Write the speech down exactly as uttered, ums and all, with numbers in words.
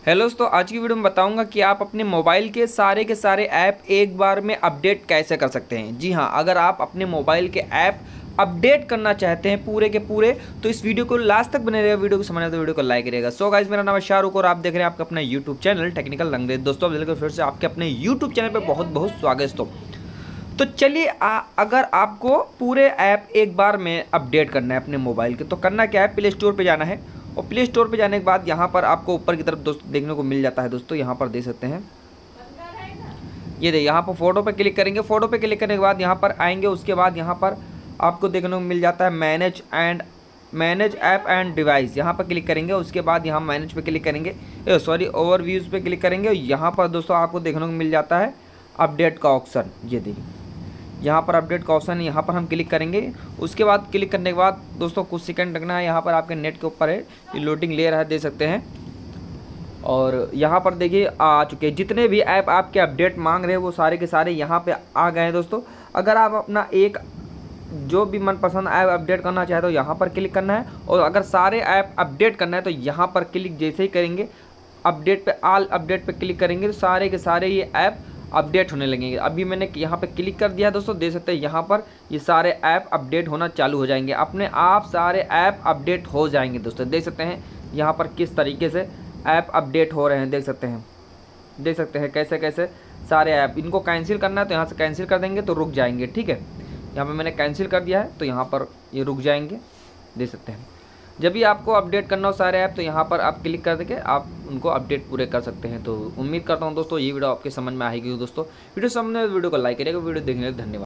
Hello दोस्तों, आज की वीडियो में बताऊंगा कि आप अपने मोबाइल के सारे के सारे ऐप एक बार में अपडेट कैसे कर सकते हैं। जी हां, अगर आप अपने मोबाइल के ऐप अपडेट करना चाहते हैं पूरे के पूरे, तो इस वीडियो को लास्ट तक बने रहेगा। वीडियो को समझना तो वीडियो को लाइक करिएगा। सो गाइस, मेरा नाम है शाहरुख और आप देख रहे हैं आपका अपना यूट्यूब चैनल टेक्निकल लंगरेज। दोस्तों, अब फिर से आपके अपने यूट्यूब चैनल पर बहुत बहुत स्वागत है दोस्तों। तो चलिए, अगर आपको पूरे ऐप एक बार में अपडेट करना है अपने मोबाइल के, तो करना क्या है, प्ले स्टोर पे जाना है और प्ले स्टोर पे जाने के बाद यहाँ पर आपको ऊपर की तरफ दोस्तों देखने को मिल जाता है। दोस्तों यहाँ पर देख सकते हैं, ये देखिए, यहाँ पर फोटो पे क्लिक करेंगे। फोटो पे क्लिक करने के बाद यहाँ पर आएंगे। उसके बाद यहाँ पर आपको देखने को मिल जाता है manage and manage app and device. यहाँ पर क्लिक करेंगे। उसके बाद यहाँ मैनेज पे क्लिक करेंगे, सॉरी ओवरव्यूज़ पे क्लिक करेंगे। यहाँ पर दोस्तों आपको देखने को मिल जाता है अपडेट का ऑप्शन। ये देखिए, यहाँ पर अपडेट का ऑप्शन है, यहाँ पर हम क्लिक करेंगे। उसके बाद क्लिक करने के बाद दोस्तों कुछ सेकंड रखना है। यहाँ पर आपके नेट के ऊपर है, ये लोडिंग ले रहा है, दे सकते हैं। और यहाँ पर देखिए आ चुके हैं जितने भी ऐप आपके अपडेट मांग रहे हैं, वो सारे के सारे यहाँ पे आ गए हैं दोस्तों। अगर आप अपना एक जो भी मनपसंद ऐप अपडेट करना चाहे तो यहाँ पर क्लिक करना है, और अगर सारे ऐप अपडेट करना है तो यहाँ पर क्लिक जैसे ही करेंगे, अपडेट पे ऑल अपडेट पे क्लिक करेंगे, तो सारे के सारे ये ऐप अपडेट होने लगेंगे। अभी मैंने यहाँ पे क्लिक कर दिया दोस्तों, देख सकते हैं यहाँ पर ये सारे ऐप अपडेट होना चालू हो जाएंगे। अपने आप सारे ऐप अपडेट हो जाएंगे दोस्तों। देख सकते हैं यहाँ पर किस तरीके से ऐप अपडेट हो रहे हैं। देख सकते हैं देख सकते हैं कैसे कैसे सारे ऐप। इनको कैंसिल करना है तो यहाँ से कैंसिल कर देंगे तो रुक जाएंगे। ठीक है, यहाँ पर मैंने कैंसिल कर दिया है तो यहाँ पर ये रुक जाएंगे। देख सकते हैं, जब भी आपको अपडेट करना हो सारे ऐप, तो यहाँ पर आप क्लिक कर देके आप उनको अपडेट पूरे कर सकते हैं। तो उम्मीद करता हूँ दोस्तों ये वीडियो आपके समझ में आएगी। दोस्तों वीडियो समझने वीडियो को लाइक करिएगा। वीडियो देखने के लिए धन्यवाद।